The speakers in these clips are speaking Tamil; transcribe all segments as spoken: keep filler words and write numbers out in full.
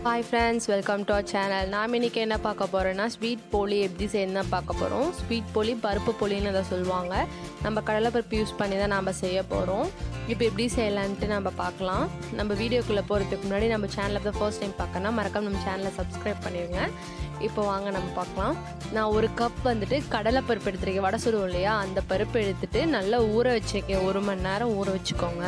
Hi friends, welcome to our channel. நான் இன்னைக்கு என்ன பார்க்க போறேன்னா ஸ்வீட் போலி எப்படி செய்யணும்னு பார்க்க போறோம். ஸ்வீட் போலி பருப்பு போலின்னு அத சொல்வாங்க. நம்ம கடலை பருப்பு யூஸ் பண்ணி தான் நாம செய்ய போறோம். இப்போ எப்படி செய்யலாம்னு நம்ம பார்க்கலாம். நம்ம வீடியோக்குள்ள போறதுக்கு முன்னாடி நம்ம சேனலை the first time பார்க்கனா மறக்காம நம்ம சேனலை subscribe பண்ணிருங்க. இப்போ வாங்க நம்ம பார்க்கலாம். நான் ஒரு கப் வந்துட்டு கடலை பருப்பு எடுத்துருக்கேன். வடை சுடுவோம் இல்லையா, அந்த பருப்பு எடுத்துட்டு நல்லா ஊற வச்சிருக்கேன். ஒரு மணி நேரம் ஊற வச்சுக்கோங்க.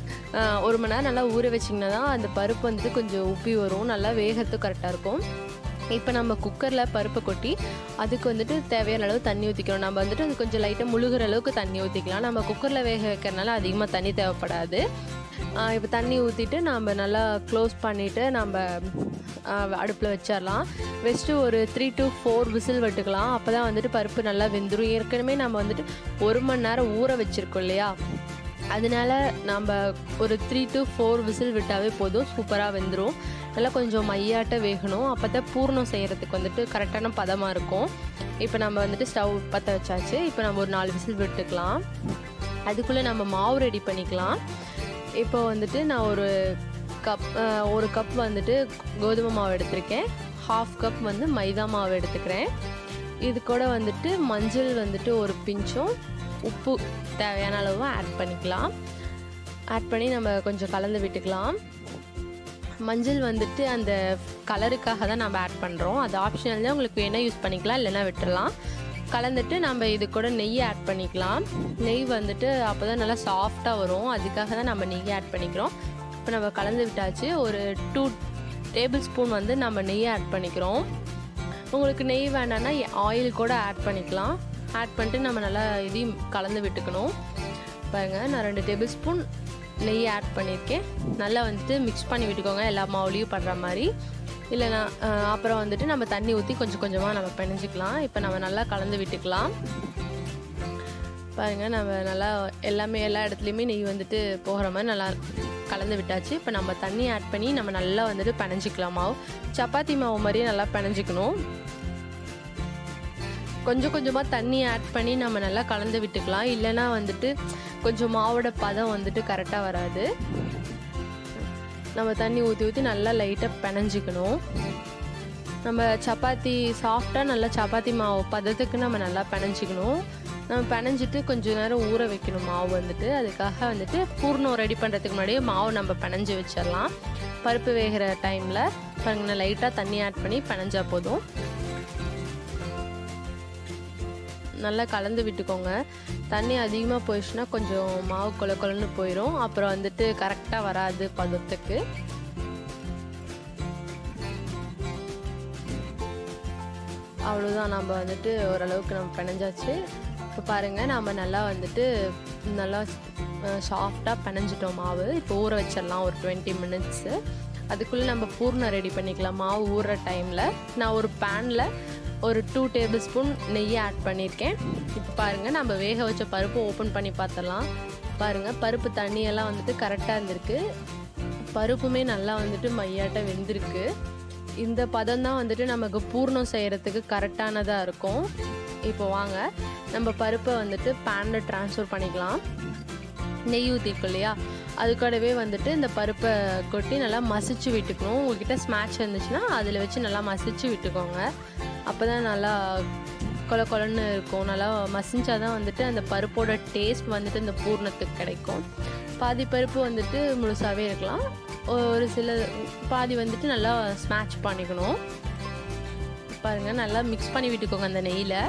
ஒரு மணி நேரம் நல்லா ஊற வச்சிங்கன்னா தான் அந்த பருப்பு வந்துட்டு கொஞ்சம் உப்பி வரும், நல்லா வேகத்துக்கு கரெக்டாக இருக்கும். இப்போ நம்ம குக்கரில் பருப்பை கொட்டி அதுக்கு வந்துட்டு தேவையான அளவு தண்ணி ஊற்றிக்கணும். நம்ம வந்துட்டு அது கொஞ்சம் லைட்டாக முழுகிற அளவுக்கு தண்ணி ஊற்றிக்கலாம். நம்ம குக்கரில் வேக வைக்கிறதுனால அதிகமாக தண்ணி தேவைப்படாது. இப்போ தண்ணி ஊற்றிட்டு நம்ம நல்லா க்ளோஸ் பண்ணிவிட்டு நம்ம அடுப்பில் வச்சிடலாம். வச்சுட்டு ஒரு த்ரீ டு ஃபோர் விசில் விட்டுக்கலாம். அப்போ தான் வந்துட்டு பருப்பு நல்லா வெந்துடும். ஏற்கனவே நம்ம வந்துட்டு ஒரு மணி நேரம் ஊற வச்சுருக்கோம் இல்லையா, அதனால நம்ம ஒரு த்ரீ டு ஃபோர் விசில் விட்டாவே போதும், சூப்பராக வெந்துடும். நல்லா கொஞ்சம் மையாட்ட வேகணும், அப்போ தான் பூர்ணம் செய்கிறதுக்கு வந்துட்டு கரெக்டான பதமாக இருக்கும். இப்போ நம்ம வந்துட்டு ஸ்டவ் பற்ற வச்சாச்சு. இப்போ நம்ம ஒரு நாலு விசில் விட்டுக்கலாம். அதுக்குள்ளே நம்ம மாவு ரெடி பண்ணிக்கலாம். இப்போ வந்துட்டு நான் ஒரு கப் ஒரு கப் வந்துட்டு கோதுமை மாவு எடுத்திருக்கேன். ஹாஃப் கப் வந்து மைதா மாவு எடுத்துக்கிறேன். இது கூட வந்துட்டு மஞ்சள் வந்துட்டு ஒரு பிஞ்சும் உப்பு தேவையான அளவு ஆட் பண்ணிக்கலாம். ஆட் பண்ணி நம்ம கொஞ்சம் கலந்து விட்டுக்கலாம். மஞ்சள் வந்துட்டு அந்த கலருக்காக தான் நம்ம ஆட் பண்ணுறோம். அது ஆப்ஷனல் தான், உங்களுக்கு வேணால் யூஸ் பண்ணிக்கலாம், இல்லைன்னா விட்டுடலாம். கலந்துட்டு நம்ம இது கூட நெய் ஆட் பண்ணிக்கலாம். நெய் வந்துட்டு அப்போ தான் நல்லா சாஃப்டாக வரும், அதுக்காக தான் நம்ம நெய் ஆட் பண்ணிக்கிறோம். இப்போ நம்ம கலந்து விட்டாச்சு. ஒரு டூ டேபிள் ஸ்பூன் வந்து நம்ம நெய் ஆட் பண்ணிக்கிறோம். உங்களுக்கு நெய் வேண்டாம்னா ஆயில் கூட ஆட் பண்ணிக்கலாம். ஆட் பண்ணிட்டு நம்ம நல்லா இதையும் கலந்து விட்டுக்கணும். பாருங்கள், நான் ரெண்டு டேபிள் ஸ்பூன் நெய் ஆட் பண்ணியிருக்கேன். நல்லா வந்துட்டு மிக்ஸ் பண்ணி விட்டுக்கோங்க, எல்லா மாவுலேயும் பண்ணுற மாதிரி. இல்லைனா அப்புறம் வந்துட்டு நம்ம தண்ணி ஊற்றி கொஞ்சம் கொஞ்சமாக நம்ம பிணைஞ்சிக்கலாம். இப்போ நம்ம நல்லா கலந்து விட்டுக்கலாம். பாருங்கள், நம்ம நல்லா எல்லாமே எல்லா இடத்துலையுமே நெய் வந்துட்டு போகிற மாதிரி நல்லா கலந்து விட்டாச்சு. இப்போ நம்ம தண்ணி ஆட் பண்ணி நம்ம நல்லா வந்துட்டு பிணைஞ்சிக்கலாம். மாவு சப்பாத்தி மாவு மாதிரியே நல்லா பிணைஞ்சிக்கணும். கொஞ்சம் கொஞ்சமாக தண்ணி ஆட் பண்ணி நம்ம நல்லா கலந்து விட்டுக்கலாம், இல்லைனா வந்துட்டு கொஞ்சம் மாவோட பதம் வந்துட்டு கரெக்டாக வராது. நம்ம தண்ணி ஊற்றி ஊற்றி நல்லா லைட்டாக பிணைஞ்சிக்கணும். நம்ம சப்பாத்தி சாஃப்டாக நல்லா சப்பாத்தி மாவு பதத்துக்கு நம்ம நல்லா பிணைஞ்சிக்கணும். நம்ம பிணைஞ்சிட்டு கொஞ்சம் நேரம் ஊற வைக்கணும் மாவு வந்துட்டு. அதுக்காக வந்துட்டு பூர்ணம் ரெடி பண்ணுறதுக்கு முன்னாடியே மாவு நம்ம பிணைஞ்சி வச்சிடலாம். பருப்பு வேகிற டைமில் பாருங்க, லைட்டாக தண்ணி ஆட் பண்ணி பிணைஞ்சா போதும். நல்லா கலந்து விட்டுக்கோங்க. தண்ணி அதிகமாக போயிடுச்சுன்னா கொஞ்சம் மாவு கொல கொலன்னு போயிடும், அப்புறம் வந்துட்டு கரெக்டாக வராது பதத்துக்கு. அவ்வளோதான், நம்ம வந்துட்டு ஓரளவுக்கு நம்ம பிணைஞ்சாச்சு. இப்போ பாருங்கள், நம்ம நல்லா வந்துட்டு நல்லா சாஃப்டாக பிணைஞ்சிட்டோம் மாவு. இப்போ ஊற வச்சிடலாம் ஒரு டுவெண்ட்டி மினிட்ஸு. அதுக்குள்ளே நம்ம பூர்ணம் ரெடி பண்ணிக்கலாம். மாவு ஊறுற டைமில் நான் ஒரு பேனில் ஒரு டூ டேபிள் ஸ்பூன் நெய்யை ஆட் பண்ணியிருக்கேன். இப்போ பாருங்கள், நம்ம வேக வச்ச பருப்பு ஓப்பன் பண்ணி பார்த்துடலாம். பாருங்கள், பருப்பு தண்ணியெல்லாம் வந்துட்டு கரெக்டாக இருந்திருக்கு. பருப்புமே நல்லா வந்துட்டு மையாட்ட வெந்திருக்கு. இந்த பதம் தான் வந்துட்டு நமக்கு பூர்ணம் செய்கிறதுக்கு கரெக்டானதாக இருக்கும். இப்போ வாங்க நம்ம பருப்பை வந்துட்டு பேனில் ட்ரான்ஸ்ஃபர் பண்ணிக்கலாம். நெய் ஊற்றிருக்கோம் இல்லையா, அது கூடவே வந்துட்டு இந்த பருப்பை கொட்டி நல்லா மசிச்சு விட்டுக்கணும். உங்கள்கிட்ட ஸ்மாட்ச் இருந்துச்சுன்னா அதில் வச்சு நல்லா மசிச்சு விட்டுக்கோங்க. அப்போ தான் நல்லா கொல கொலன்னு இருக்கும். நல்லா மசிஞ்சாதான் வந்துட்டு அந்த பருப்போட டேஸ்ட் வந்துட்டு இந்த பூர்ணத்துக்கு கிடைக்கும். பாதி பருப்பு வந்துட்டு முழுசாகவே இருக்கலாம், ஒரு சில பாதி வந்துட்டு நல்லா ஸ்மாட்ச் பண்ணிக்கணும். பாருங்கள், நல்லா மிக்ஸ் பண்ணி விட்டுக்கோங்க அந்த நெய்யில்.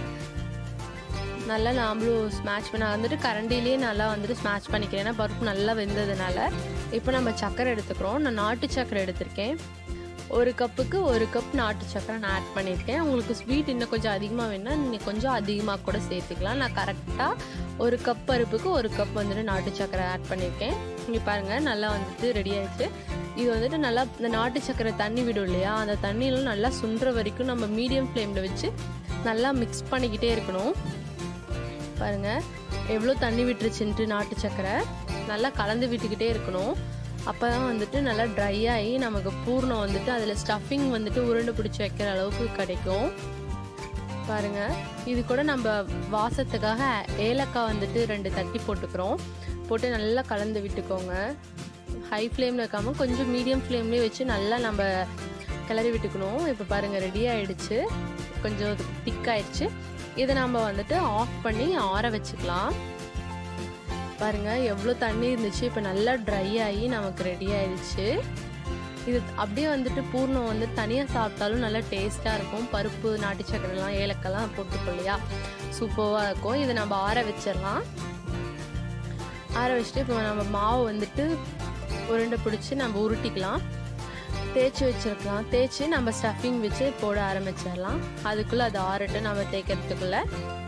நல்லா நாமளும் ஸ்மாட்ச் பண்ண வந்துட்டு கரண்டிலேயே நல்லா வந்துட்டு ஸ்மாட்ச் பண்ணிக்கிறேன், ஏன்னா பருப்பு நல்லா வெந்ததுனால. இப்போ நம்ம சர்க்கரை எடுத்துக்கிறோம். நான் நாட்டு சர்க்கரை எடுத்திருக்கேன். ஒரு கப்புக்கு ஒரு கப் நாட்டு சர்க்கரை நான் ஆட் பண்ணியிருக்கேன். உங்களுக்கு ஸ்வீட் இன்னும் கொஞ்சம் அதிகமாக வேணுன்னா நீங்கள் கொஞ்சம் அதிகமாக கூட சேர்த்துக்கலாம். நான் கரெக்டாக ஒரு கப் பருப்புக்கு ஒரு கப் வந்துட்டு நாட்டு சர்க்கரை ஆட் பண்ணியிருக்கேன். இங்கே பாருங்கள், நல்லா வந்துட்டு ரெடி ஆகிடுச்சு. இது வந்துட்டு நல்லா இந்த நாட்டு சர்க்கரை தண்ணி விடும் இல்லையா, அந்த தண்ணியெல்லாம் நல்லா சுண்டுற வரைக்கும் நம்ம மீடியம் ஃப்ளேமில் வச்சு நல்லா மிக்ஸ் பண்ணிக்கிட்டே இருக்கணும். பாருங்கள் எவ்வளோ தண்ணி விட்டுருச்சுன்ட்டு நாட்டு சர்க்கரை. நல்லா கலந்து விட்டுக்கிட்டே இருக்கணும். அப்போ தான் வந்துட்டு நல்லா ட்ரை ஆகி நமக்கு பூர்ணம் வந்துட்டு அதில் ஸ்டஃபிங் வந்துட்டு உருண்டை பிடிச்சி வைக்கிற அளவுக்கு கிடைக்கும். பாருங்கள், இது கூட நம்ம வாசத்துக்காக ஏலக்காய் வந்துட்டு ரெண்டு தட்டி போட்டுக்கிறோம். போட்டு நல்லா கலந்து விட்டுக்கோங்க. ஹை ஃப்ளேமில் இருக்காமல் கொஞ்சம் மீடியம் ஃப்ளேம்லேயே வச்சு நல்லா நம்ம கிளறி விட்டுக்கணும். இப்போ பாருங்கள் ரெடி ஆகிடுச்சு, கொஞ்சம் திக்காயிடுச்சு. இதை நம்ம வந்துட்டு ஆஃப் பண்ணி ஆற வச்சுக்கலாம். பாருங்கள் எவ்வளோ தண்ணி இருந்துச்சு, இப்போ நல்லா ட்ரை ஆகி நமக்கு ரெடி ஆயிடுச்சு. இது அப்படியே வந்துட்டு பூர்ணம் வந்து தனியாக சாப்பிட்டாலும் நல்லா டேஸ்ட்டாக இருக்கும். பருப்பு, நாட்டு சக்கரைலாம், ஏலக்காய்லாம் போட்டுக்கோ இல்லையா, சூப்பராக இருக்கும். இதை நம்ம ஆற வச்சிடலாம். ஆற வச்சுட்டு இப்போ நம்ம மாவு வந்துட்டு உருண்டை பிடிச்சி நம்ம உருட்டிக்கலாம். தேய்ச்சி வச்சுருக்கலாம். தேய்ச்சி நம்ம ஸ்டஃபிங் வச்சு போட ஆரம்பிச்சிடலாம். அதுக்குள்ளே அது ஆறட்டு நம்ம தேய்க்கிறதுக்குள்ளே.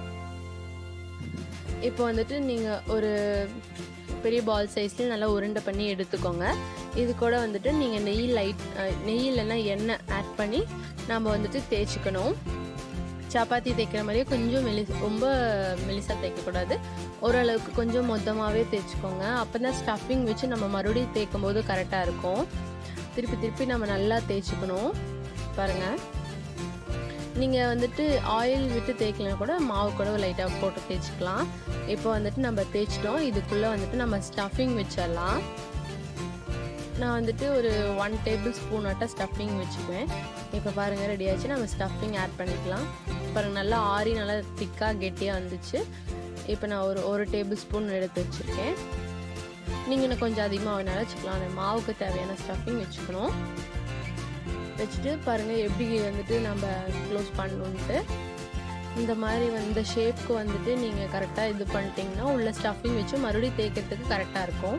இப்போ வந்துட்டு நீங்கள் ஒரு பெரிய பால் சைஸ்லேயும் நல்லா உருண்டை பண்ணி எடுத்துக்கோங்க. இது கூட வந்துட்டு நீங்கள் நெய் லைட் நெய் இல்லைன்னா எண்ணெய் ஆட் பண்ணி நம்ம வந்துட்டு தேய்ச்சிக்கணும். சப்பாத்தி தேய்க்கிற மாதிரியே கொஞ்சம் மெலிஸ் ரொம்ப மெலிசாக தேய்க்கக்கூடாது, ஓரளவுக்கு கொஞ்சம் மொத்தமாகவே தேய்ச்சிக்கோங்க. அப்போ தான் ஸ்டஃபிங் வச்சு நம்ம மறுபடியும் தேய்க்கும் போது கரெக்டாக இருக்கும். திருப்பி திருப்பி நம்ம நல்லா தேய்ச்சிக்கணும். பாருங்கள், நீங்கள் வந்துட்டு ஆயில் விட்டு தேய்க்கலனா கூட மாவு கூட லைட்டாக போட்டு தேய்ச்சிக்கலாம். இப்போ வந்துட்டு நம்ம தேய்ச்சிட்டோம். இதுக்குள்ளே வந்துட்டு நம்ம ஸ்டஃபிங் வச்சிடலாம். நான் வந்துட்டு ஒரு ஒன் டேபிள் ஸ்பூன் ஆட்ட ஸ்டஃபிங் வச்சுக்குவேன். இப்போ பாருங்கள் ரெடி ஆச்சு. நம்ம ஸ்டஃபிங் ஆட் பண்ணிக்கலாம். பாருங்கள் நல்லா ஆறி நல்லா திக்காக கெட்டியாக வந்துச்சு. இப்போ நான் ஒரு ஒரு டேபிள் ஸ்பூன் எடுத்து வச்சுருக்கேன். நீங்கள் இன்னும் கொஞ்சம் அதிகமாக வேணாலும் வச்சுக்கலாம். அந்த மாவுக்கு தேவையான ஸ்டஃபிங் வச்சுக்கணும். வச்சுட்டு பாருங்கள் எப்படி வந்துட்டு நம்ம க்ளோஸ் பண்ணணுன்ட்டு. இந்த மாதிரி வந்து ஷேப்க்கு வந்துட்டு நீங்கள் கரெக்டாக இது பண்ணிட்டீங்கன்னா உள்ள ஸ்டஃபிங் வச்சு மறுபடியும் தேய்க்கிறதுக்கு கரெக்டாக இருக்கும்.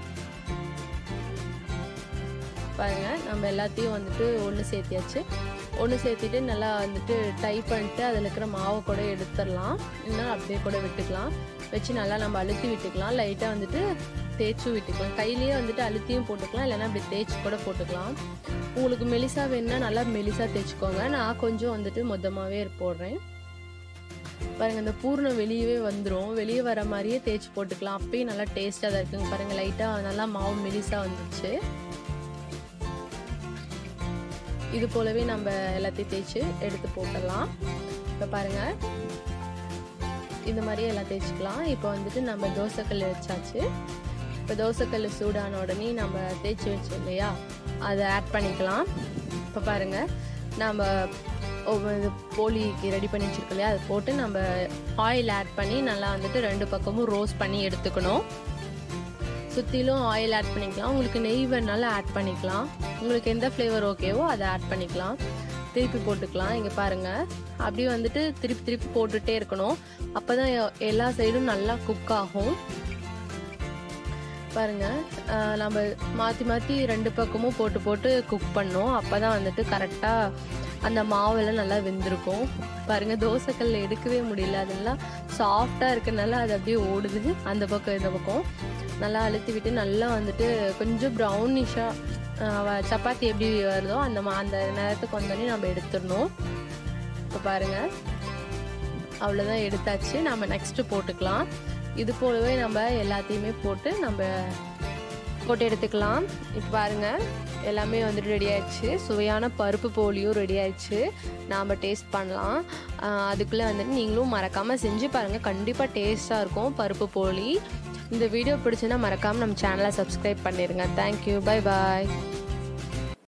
பாருங்கள் நம்ம எல்லாத்தையும் வந்துட்டு ஒன்று சேர்த்தியாச்சு. ஒன்று சேர்த்திட்டு நல்லா வந்துட்டு டை பண்ணிட்டு அதில் இருக்கிற மாவை கூட எடுத்துடலாம். இல்லைன்னா அப்படியே கூட விட்டுக்கலாம். வச்சு நல்லா நம்ம அழுத்தி விட்டுக்கலாம். லைட்டாக வந்துட்டு தேய்ச்சி விட்டுக்கலாம். கையிலேயே வந்துட்டு அழுத்தியும் போட்டுக்கலாம், இல்லைன்னா அப்படி தேய்ச்சி கூட போட்டுக்கலாம். உங்களுக்கு மெலிசா வேணுன்னா நல்லா மெலிசா தேய்ச்சிக்கோங்க. நான் கொஞ்சம் வந்துட்டு மொத்தமாகவே போடுறேன். பாருங்கள் இந்த பூர்ணம் வெளியவே வந்துடும். வெளியே வர மாதிரியே தேய்ச்சி போட்டுக்கலாம். அப்பயும் நல்லா டேஸ்ட்டாக தான் இருக்குங்க. பாருங்கள் லைட்டாக நல்லா மாவு மெலிசாக வந்துச்சு. இது போலவே நம்ம எல்லாத்தையும் தேய்ச்சி எடுத்து போட்டுடலாம். இப்போ பாருங்கள் இந்த மாதிரியே எல்லாம் தேய்ச்சிக்கலாம். இப்போ வந்துட்டு நம்ம தோசைக்கல் வச்சாச்சு. இப்போ தோசைக்கல் சூடான உடனே நம்ம தேய்ச்சி வச்சோம் இல்லையா, அதை ஆட் பண்ணிக்கலாம். இப்போ பாருங்கள் நம்ம ஒவ்வொரு போலிக்கு ரெடி பண்ணி வச்சுருக்கோம் இல்லையா, அதை போட்டு நம்ம ஆயில் ஆட் பண்ணி நல்லா வந்துட்டு ரெண்டு பக்கமும் ரோஸ்ட் பண்ணி எடுத்துக்கணும். சுற்றிலும் ஆயில் ஆட் பண்ணிக்கலாம். உங்களுக்கு நெய் வேணாலும் ஆட் பண்ணிக்கலாம். உங்களுக்கு எந்த ஃப்ளேவர் ஓகேவோ அதை ஆட் பண்ணிக்கலாம். திருப்பி போட்டுக்கலாம். இங்கே பாருங்கள் அப்படியே வந்துட்டு திருப்பி திருப்பி போட்டுகிட்டே இருக்கணும். அப்போ தான் எல்லா சைடும் நல்லா குக் ஆகும். பாருங்கள் நம்ம மாற்றி மாற்றி ரெண்டு பக்கமும் போட்டு போட்டு குக் பண்ணோம். அப்போ தான் வந்துட்டு கரெக்டாக அந்த மாவெல்லாம் நல்லா வெந்திருக்கும். பாருங்கள் தோசைக்கல்ல எடுக்கவே முடியல, அதெல்லாம் சாஃப்டாக இருக்கிறதுனால அது அப்படியே ஓடுது அந்த பக்கம் இந்த பக்கம். நல்லா அழுத்தி விட்டு நல்லா வந்துட்டு கொஞ்சம் ப்ரௌனிஷாக சப்பாத்தி எப்படி வருதோ அந்த மா அந்த நேரத்துக்கு வந்தோடனே நம்ம எடுத்துடணும். இப்போ பாருங்கள் அவ்வளோதான் எடுத்தாச்சு. நம்ம நெக்ஸ்ட்டு போட்டுக்கலாம். இது போலவே நம்ம எல்லாத்தையுமே போட்டு நம்ம போட்டு எடுத்துக்கலாம். இப்போ பாருங்கள் எல்லாமே வந்துட்டு ரெடி ஆயிடுச்சு. சுவையான பருப்பு போலியும் ரெடி ஆயிடுச்சு. நாம் டேஸ்ட் பண்ணலாம். அதுக்குள்ளே வந்துட்டு நீங்களும் மறக்காமல் செஞ்சு பாருங்கள். கண்டிப்பாக டேஸ்ட்டாக இருக்கும் பருப்பு போலி. இந்த வீடியோ பிடிச்சுன்னா மறக்காமல் நம்ம சேனலை சப்ஸ்கிரைப் பண்ணிடுங்க. தேங்க்யூ, பை பாய்.